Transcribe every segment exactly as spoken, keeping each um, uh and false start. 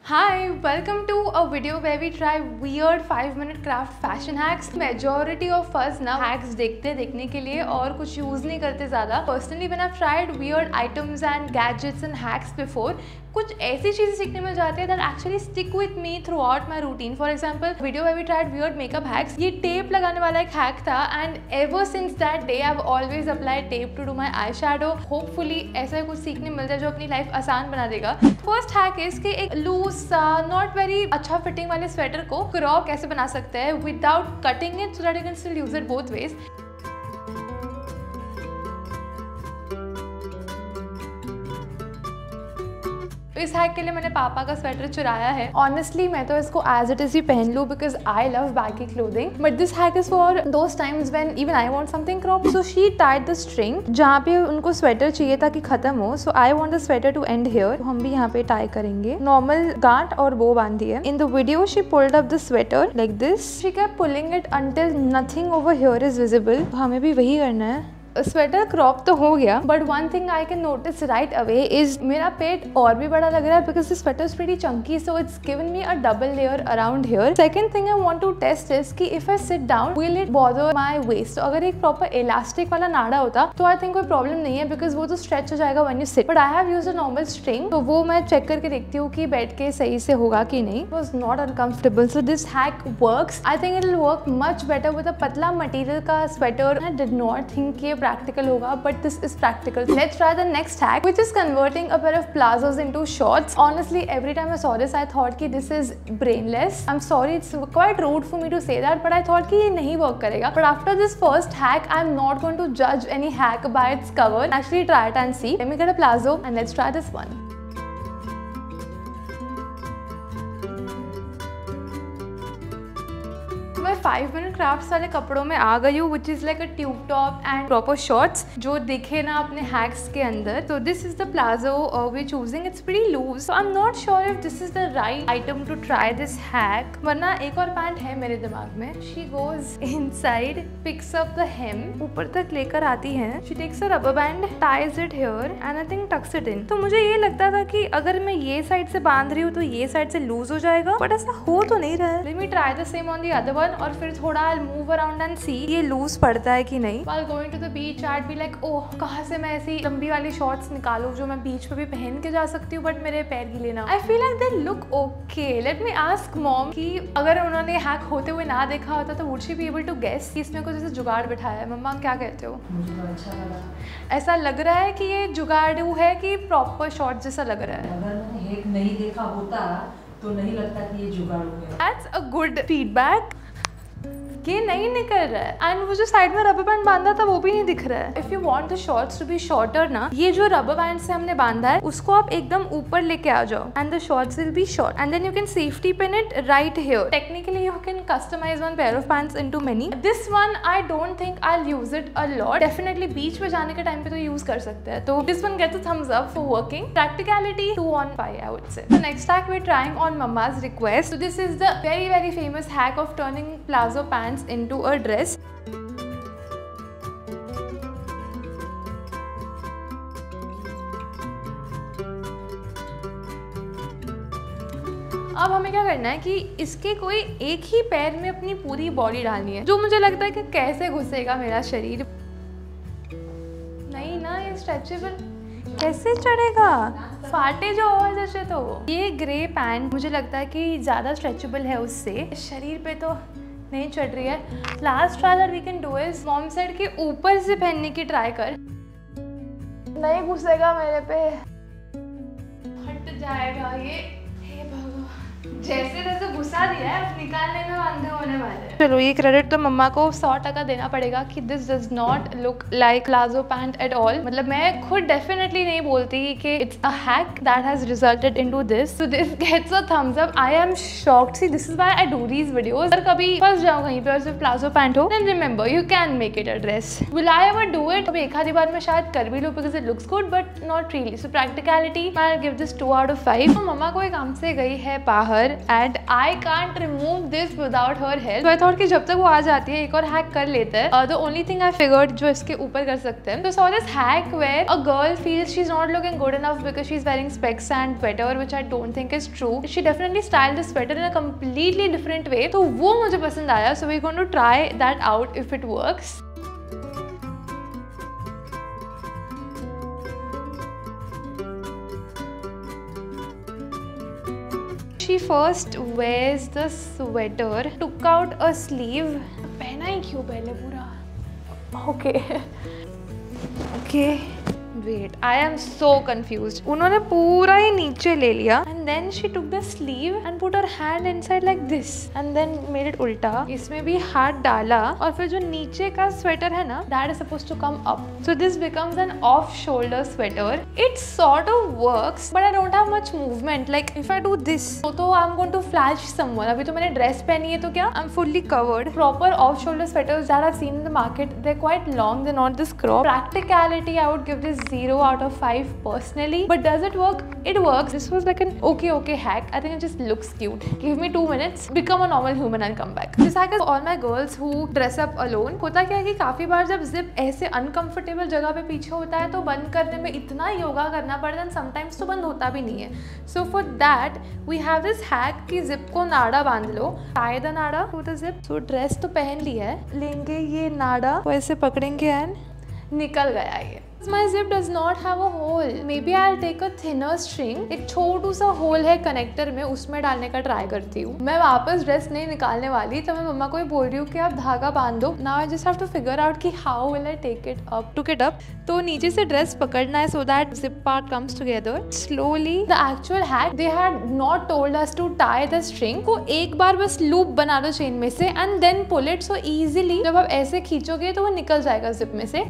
Hi, welcome to a video where we try weird five minute craft fashion hacks. Majority of us ना hacks देखते हैं देखने के लिए और कुछ यूज़ नहीं करते ज़्यादा. Personally, when I've tried weird items and gadgets and hacks before, कुछ ऐसी चीज़ें सीखने मिल जाती है that actually stick with me throughout my routine. For example, video where we tried weird makeup hacks. ये टेप लगाने वाला एक hack था and ever since that day I've always applied tape to do my eyeshadow. Hopefully ऐसा कुछ सीखने मिल जाए जो अपनी लाइफ आसान बना देगा. First hack is कि एक loose सा not very अच्छा फिटिंग वाले स्वेटर को क्रॉ कैसे बना सकते हैं without cutting it so that you can still use it both ways. इस हैक के लिए मैंने पापा का स्वेटर चुराया है. ऑनेस्टली मैं तो इसको एज इट इज ही पहन लूँ because I love baggy clothing, but this hack is for those times when even I want something crop. So she tied the string जहाँ पे उनको स्वेटर चाहिए था कि खत्म हो. So I want the sweater to end here. हम भी यहाँ पे टाई करेंगे. नॉर्मल गांठ और बो बांधी है. In the video she pulled up the sweater like this. She kept pulling it until nothing over here is visible. हमें भी वही करना है. स्वेटर क्रॉप तो हो गया, but one thing I can notice right away is मेरा पेट और भी बड़ा लग रहा है because this sweater is pretty chunky, so it's given me a double layer around here. Second thing I want to test is कि if I sit down will it bother my waist. अगर एक proper elastic वाला नाड़ा होता तो I think कोई problem नहीं है बिकॉज वो तो स्ट्रेच हो जाएगा when you sit, but I have used a normal string, तो वो मैं चेक करके देखती हूँ कि बैठ के सही से होगा कि नहीं. It was not uncomfortable, so this hack works. I think it will work much better with a पतला मटेरियल का sweater. I did not think ये प्रैक्टिकल होगा, but this is practical. Let's try the next hack, which is converting a pair of plazos into shorts. Honestly, every time I saw this, I thought कि this is brainless. I'm sorry, it's quite rude for me to say that, but I thought कि ये नहीं work करेगा. But after this first hack, I'm not going to judge any hack by its cover. Actually, try it and see. Let me get a plazo and let's try this one. मैं five minute crafts वाले कपड़ों में आ गई हूँ, which is like a tube top and proper shorts जो दिखे ना अपने हैक्स के अंदर. तो this is the palazzo we choosing. It's pretty loose, so I am not sure if this is the right item to try this hack. वरना एक और पैंट है मेरे दिमाग में. She goes inside, picks up the hem, ऊपर तक लेकर आती है. She takes a rubber band, ties it here and I think tucks it in. तो मुझे ये लगता था कि अगर मैं ये साइड से बांध रही हूँ तो ये साइड से लूज हो जाएगा, बट ऐसा हो तो नहीं रहा है. Let me try the same on the other one और फिर थोड़ा I'll move around and see ये लूज पड़ता है कि नहीं. While going to the beach, I'd be like, ओह कहाँ से मैं ऐसी लंबी वाली शॉर्ट्स निकालूं जो मैं बीच पे भी पहन के जा सकती हूँ बट मेरे पैर गीले ना. I feel like they look okay. Let me ask mom कि अगर उन्होंने हैक होते हुए ना देखा होता तो would she be able to guess कि इसमें कुछ ऐसे जुगाड़ बिठाया है. मम्मा क्या कहते हो? मुझे तो अच्छा लगा. ऐसा लग रहा है कि ये जुगाड़ू है कि प्रॉपर शॉर्ट जैसा लग रहा है. अगर मैंने हैक नहीं देखा होता तो नहीं लगता कि ये जुगाड़ू है. That's a good feedback. ये नहीं निकल रहा है एंड वो जो साइड में रबर बैंड बांधा था वो भी नहीं दिख रहा है. If you want the shorts to be shorter ना, ये जो रबर बैंड से हमने बांधा है उसको आप एकदम ऊपर लेके आ जाओ and the shorts will be short and then you can safety pin it right here. Technically you can customise one pair of pants into many. This one I don't think I will use it a lot. Definitely beach पे जाने के time पे तो use कर सकते हैं. तो this one gets a thumbs up for working. Practicality two on five I would say. Next hack we are trying on मम्मा's request. So this is the very very famous hack of turning palazzo pants into a dress. अब हमें क्या करना है कि इसके कोई एक ही पैर में अपनी पूरी बॉडी डालनी है, जो मुझे लगता है कि कैसे घुसेगा मेरा शरीर. नहीं ना, ये स्ट्रेचेबल कैसे चढ़ेगा, फाटे जो और जैसे. तो ये ग्रे पैंट मुझे लगता है कि ज़्यादा स्ट्रेचेबल है उससे. शरीर पे तो नहीं चढ़ रही है. Last try that we can do is mom said के ऊपर से पहनने की ट्राई कर. नहीं घुसेगा मेरे पे, हट जाएगा ये. हे भगवान, जैसे जैसे घुसा दिया है अब निकालने में वांधे होने वाले. चलो ये क्रेडिट तो मम्मा को सौ टका देना पड़ेगा कि this does not look like palazzo pant at all. मतलब मैं खुद डेफिनेटली नहीं बोलती कि it's a hack that has resulted into this. So this gets a thumbs up. I am shocked. See this is why I do these videos. अगर कभी फंस जाओ कहीं पे और सिर्फ प्लाजो पैंट हो, then remember you can make it a dress. Will I ever do it? अभी एक आधी बार मैं शायद कर भी लूँ because it looks good, but not really. So practicality I give this two out of five. मम्मा कोई काम से गई है बाहर and I can't remove this without her help. So I thought कि जब तक वो आ जाती है एक और हैक कर लेते हैं. uh, The only thing I figured जो इसके ऊपर कर सकते हैं. So saw this hack where a girl feels she's not looking good enough because she's wearing specs and sweater, which I don't think is true. She definitely styled the sweater in a completely different way. तो वो मुझे पसंद आया. So we're going to try that out if it works. She first wears the sweater, took out a sleeve. पहना ही क्यों पहले पूरा? Okay. Okay. Wait, I am so confused. उन्होंने पूरा ही नीचे ले लिया and then she took the sleeve and put her hand inside like this and then made it उल्टा. इसमें भी हाथ डाला और फिर जो नीचे का स्वेटर है ना, that is supposed to come up. So this becomes an off-shoulder sweater. It sort of works, but I don't have much movement. Like if I do this, तो तो I'm going to flash someone. अभी तो मैंने dress पहनी है तो क्या? I'm fully covered. Proper off-shoulder sweaters that I've seen in the market, they're quite long. They're not this crop. Practicality, I would give this zero out of five personally, but does it work? It works. This was like an okay okay hack. I think it just looks cute. Give me two minutes, become a normal human and come back. This hack is all my girls who dress up alone. होता क्या है कि काफी बार जब zip ऐसे uncomfortable जगह पे पीछे होता है तो बंद करने में इतना योगा करना पड़ता है, sometimes तो बंद होता भी नहीं है. So for that we have this hack कि जिप को नाड़ा बांध लो. Tie the नाड़ा to the zip. So dress तो पहन ली है, लेंगे ये नाड़ा को ऐसे पकड़ेंगे and निकल गया ये. My zip does not have a hole. Maybe I'll take a thinner string. एक छोटू सा होल है कनेक्टर में, उसमें डालने का ट्राई करती हूँ. मैं वापस ड्रेस नहीं निकालने वाली तो मैं मम्मा को ही बोल रही हूँ कि आप धागा बांध दो. Now I just have to figure out कि how will I take it up. Took it up. तो नीचे से ड्रेस पकड़ना है so that zip part comes together slowly. The actual hack, they had not told us to tie the string. को एक बार बस loop बना दो चेन में से and then pull it so easily. जब आप ऐसे खींचोगे तो वो निकल जाएगा जिप में से.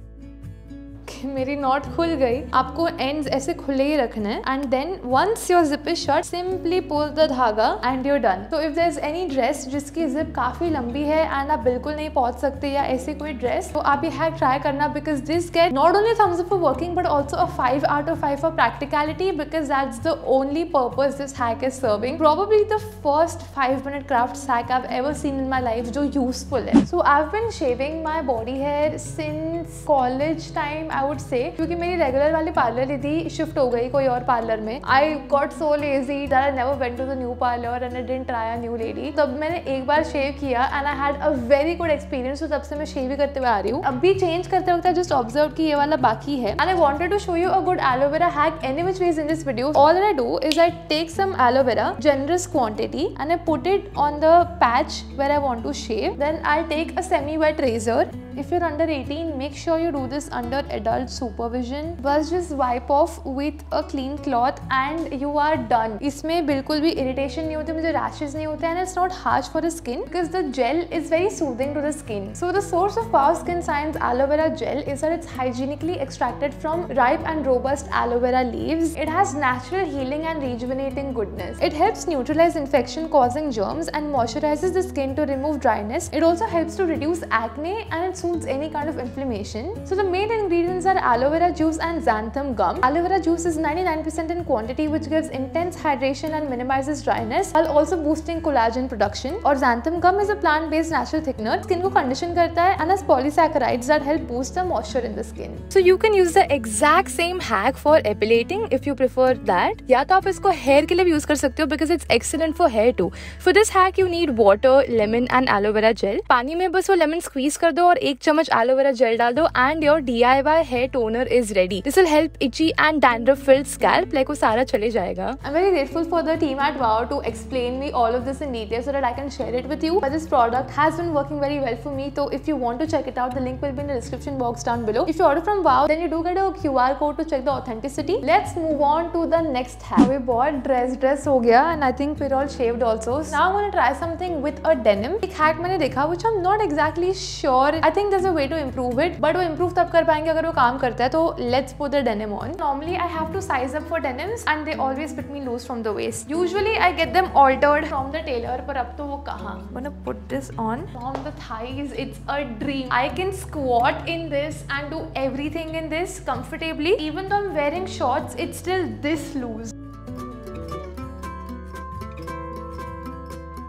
मेरी नॉट खुल गई. आपको एंड्स ऐसे खुले ही रखना है and then once your zip is shut simply pull the धागा एंड यूर डन. तो if there is any dress जिसकी जिप काफी लंबी है एंड आप बिल्कुल नहीं पहुंच सकते या ऐसी कोई ड्रेस, तो आप ये हैक ट्राई करना because this get not only thumbs up for working but also a five out of five for practicality because that's the only purpose this hack is serving. Probably the first five minute craft hack I have ever seen in my life जो useful है. So I have been shaving my body hair since college time I would say, क्योंकि मेरी regular वाली parlour दीदी shift हो गई कोई और पार्लर में. I got so lazy that I never went to the new parlour and I didn't try a new lady. तब मैंने एक बार शेव किया and I had a very good experience. तो तब से मैं शेव ही करते हुए आ रही हूँ. अभी चेंज करते वक्त जस्ट ऑब्जर्व कि ये वाला बाकी है and I wanted to show you a good aloe vera hack any which ways in this video. All that I do is I take some aloe vera generous quantity and I put it on the patch where I want to shave. Then I'll take a semi wet razor. If you're under eighteen, make sure you do this under adult supervision. बस just wipe off with a clean cloth and you are done. इसमें बिल्कुल भी irritation नहीं होती, मुझे rashes नहीं होते and it's not harsh for the skin because the gel is very soothing to the skin. So the source of Power Skin Science aloe vera gel is that it's hygienically extracted from ripe and robust aloe vera leaves. It has natural healing and rejuvenating goodness. It helps neutralize infection causing germs and moisturizes the skin to remove dryness. It also helps to reduce acne and it soothes any kind of inflammation. So the main ingredients are aloe vera juice and xanthan gum. Aloe vera juice is ninety-nine percent in quantity, which gives intense hydration and minimizes dryness while also boosting collagen production. और xanthan gum is a plant-based natural thickener. Skin को condition करता है and has polysaccharides that help boost the moisture in the skin. So you can use the exact same hack for epilating if you prefer that. या तो आप इसको hair के लिए भी use कर सकते हो because it's excellent for hair too. For this hack you need water, lemon and aloe vera gel. पानी में बस वो lemon squeeze कर दो और एक चम्मच aloe vera gel डाल दो and your D I Y hair toner is ready. This will help itchy and dandruff filled scalp like वो सारा चले जाएगा. I'm very grateful for the team at Wow to explain me all of this in detail so that I can share it with you. But this product has been working very well for me. So if you want to check it out, the link will be in the description box down below. If you order from Wow, then you do get a Q R code to check the authenticity. Let's move on to the next hack. We bought dress dress हो गया and I think we're all shaved also. So now I'm gonna try something with a denim. एक hack मैंने देखा which I'm not exactly sure. I think there's a way to improve it, but वो improve तब कर पाएंगे अगर वो काम करता है. तो let's put the denim on. Normally I have to size up for denims and they always fit me loose from the waist. Usually I get them altered from the tailor, पर अब तो वो कहाँ? I'm gonna put this on from the thighs. It's a dream. I can squat in this and do everything in this comfortably. Even though I'm wearing shorts, it's still this loose.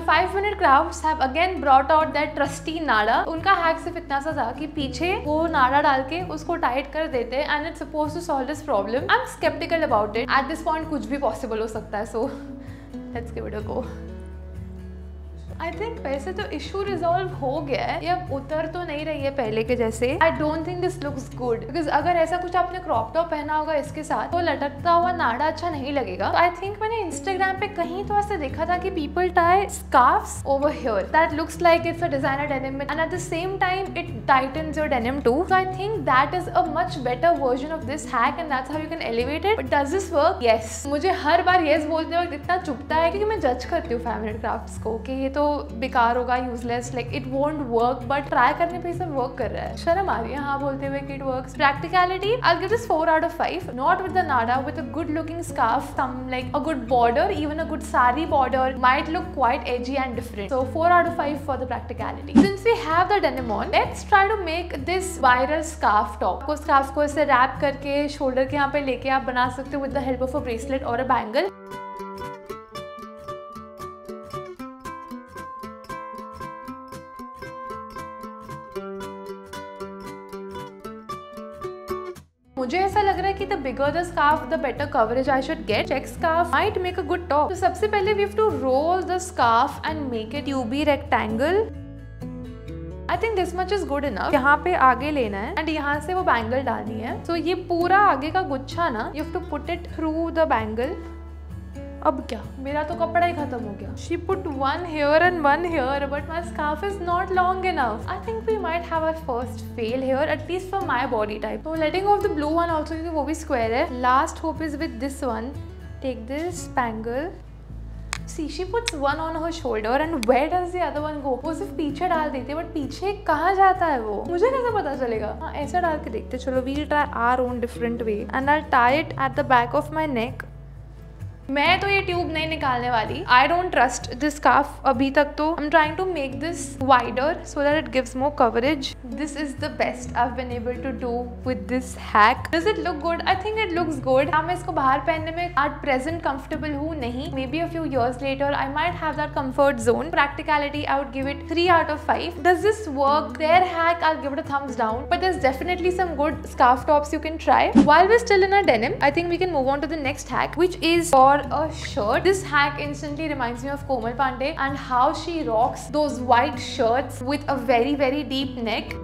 Five minute crafts have again brought out that trusty नाड़ा। उनका hack सिर्फ इतना सा था कि पीछे वो नाड़ा डाल के उसको टाइट कर देते and it's supposed to solve this problem. I am skeptical about it. At this point कुछ भी पॉसिबल हो सकता है, so let's give it a go. I think वैसे तो इशू रिजॉल्व हो गया है, ये अब उतर तो नहीं रही है पहले के जैसे। I don't think this looks good because अगर ऐसा कुछ आपने क्रॉप टॉप पहना होगा इसके साथ तो लटकता हुआ नाड़ा अच्छा नहीं लगेगा। तो आई थिंक मैंने इंस्टाग्राम पे कहीं तो ऐसा देखा था कि people tie scarves over here that looks like it's a designer denim and at the same time it tightens your denim too. So I think that is a much better version of this hack and that's how you can elevate it. But does this work? Yes. मुझे हर बार yes बोलते वक्त इतना चुभता है क्योंकि मैं जज करती हूँ फाइव मिनट क्राफ्ट्स को कि ये तो बेकार होगा, useless, like it won't work, but try करने पे सब वर्क कर रहा है। शर्म आ रही है हाँ बोलते हुए कि it works. Practicality I will give this four out of five, not with the नाड़ा, with a good looking scarf, some like a good border, even a good sari border might look quite edgy and different. So four out of five for the practicality. Since we have the denim on, let's try to make this viral scarf top. को scarf को ऐसे wrap करके shoulder के यहाँ पे लेके आप बना सकते हो with the help of a bracelet or a bangle. मुझे ऐसा लग रहा है कि the bigger the scarf, the better coverage I should get. Check scarf might make a good top. तो सबसे पहले we have to roll the scarf and make it tubey rectangle. I think this much is good enough. यहाँ पे आगे लेना है and यहाँ से वो बैंगल डालनी है. So ये पूरा आगे का गुच्छा ना, you have to put it through the bangle. अब क्या, मेरा तो कपड़ा ही खत्म हो गया. She put one here and one here, but my scarf is not long enough. I think we might have our first fail here, at least for my body type. So letting go of the blue one also क्योंकि वो भी square है. Last hope is with this one. Take this bangle. See, she puts one on her shoulder and where does the other one go? वो सिर्फ पीछे डाल देती है, but पीछे कहाँ जाता है वो? मुझे कैसे पता चलेगा? हाँ ऐसा डाल के देखते चलो. We'll try our own different way and I'll tie it at the back of my neck. मैं तो ये ट्यूब नहीं निकालने वाली. I don't trust this scarf अभी तक. तो I am trying to make this wider so that it gives more coverage. This is the best I have been able to do with this hack. Does it look good? I think it looks good. हाँ मैं इसको बाहर पहनने में at present comfortable हूँ नहीं. Maybe a few years later I might have that comfort zone. Practicality I would give it three out of five. Does this work? Their hack I give it a thumbs down. But there is definitely some good scarf tops you can try. While we still in a denim, I think we can move on to the next hack, which is for a shirt. This hack instantly reminds me of Komal Pandey and how she rocks those white shirts with a very very deep neck.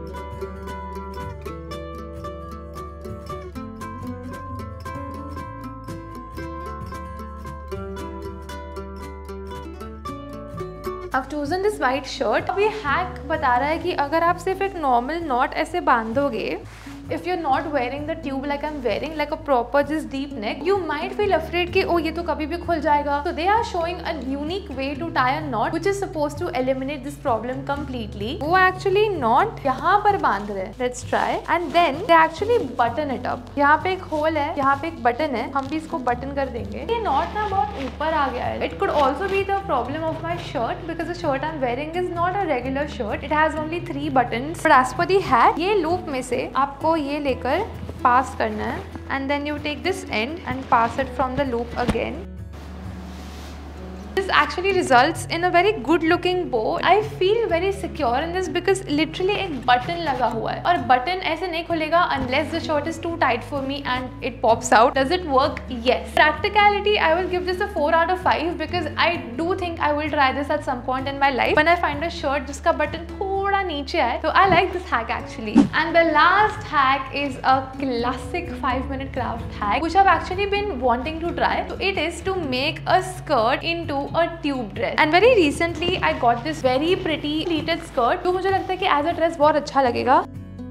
I've chosen this white shirt. अब ये hack बता रहा है कि अगर आप सिर्फ एक normal knot ऐसे बांधोगे, if you're not wearing the tube like I'm wearing, like a proper just deep neck, you might feel afraid कि oh ये तो कभी भी खुल जाएगा. So they are showing a unique way to tie a knot which is supposed to eliminate this problem completely. वो actually knot यहाँ पर बांध रहे हैं. Let's try. And then they actually button it up. यहाँ पे एक hole है, यहाँ पे एक button है. हम भी इसको button कर देंगे. ये knot ना बहुत ऊपर आ गया है. It could also be the problem of my shirt because the shirt I'm wearing is not a regular shirt. It has only three buttons. But as per the hack, ये loop में से आपको ये लेकर पास करना है and then you take this end and pass it from the loop again. This actually results in a very good looking bow. I feel very secure in this because literally एक button लगा हुआ है और button ऐसे नहीं खुलेगा unless the shirt is too tight for me and it pops out. Does it work? Yes. Practicality, I will give this a four out of five because I do think I will try this at some point in my life when I find a shirt जिसका button थोड़ा नीचे है. So I like this hack actually. And the last hack is a classic five minute craft hack which I've actually been wanting to try. So it is to make a skirt into a tube dress. And very recently I got this very pretty pleated skirt. तो मुझे लगता है कि as a dress बहुत अच्छा लगेगा.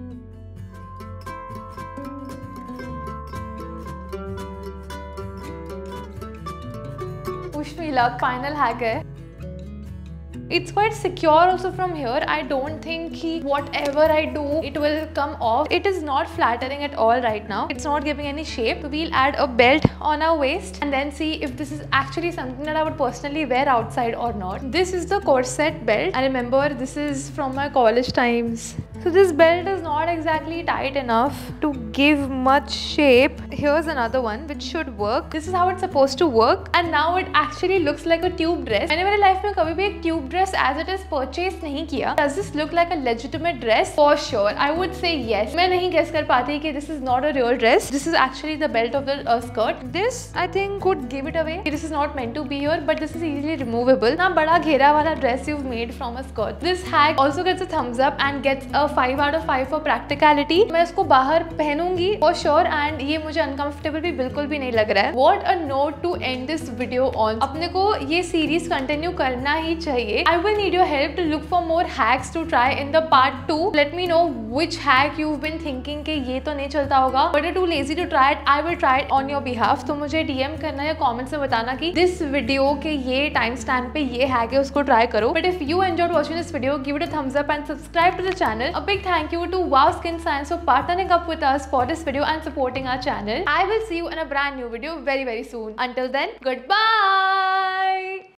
Wish me luck. Final hack है. It's quite secure also from here. I don't think he, whatever I do, it will come off. It is not flattering at all right now. It's not giving any shape. So we'll add a belt on our waist and then see if this is actually something that I would personally wear outside or not. This is the corset belt. I remember this is from my college times. So this belt is not exactly tight enough to give much shape. Here's another one which should work. This is how it's supposed to work, and now it actually looks like a tube dress. मैंने मेरे life में कभी भी एक tube dress as it is purchase नहीं किया. Does this look like a legitimate dress? For sure, I would say yes. मैं नहीं guess कर पाती कि this is not a real dress. This is actually the belt of the uh, skirt. This I think could give it away. This is not meant to be here, but this is easily removable. ना बड़ा घेरा वाला dress you've made from a skirt. This hack also gets a thumbs up and gets a five out of five for practicality. मैं इसको बाहर पहनूंगी for sure, and ये मुझे uncomfortable भी बिल्कुल भी नहीं लग रहा है. What a note to end this video on. अपने को ये series continue करना ही चाहिए. I will need your help to look for more hacks to try in the part two. Let me know which hack you've been thinking कि ये तो नहीं चलता होगा, but you're too lazy to try it. I will try it on your behalf. तो मुझे D M करना या comments में बताना कि this video के ये time stamp पे ये hack है, उसको try करो. But if you enjoyed watching this video, give it a thumbs up and subscribe to the channel. A big thank you to Wow Skin Science for partnering up with us for this video and supporting our channel. I will see you in a brand new video very very soon. Until then, goodbye.